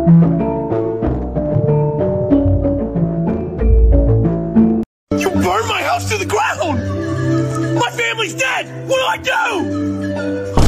You burned my house to the ground! My family's dead! What do I do?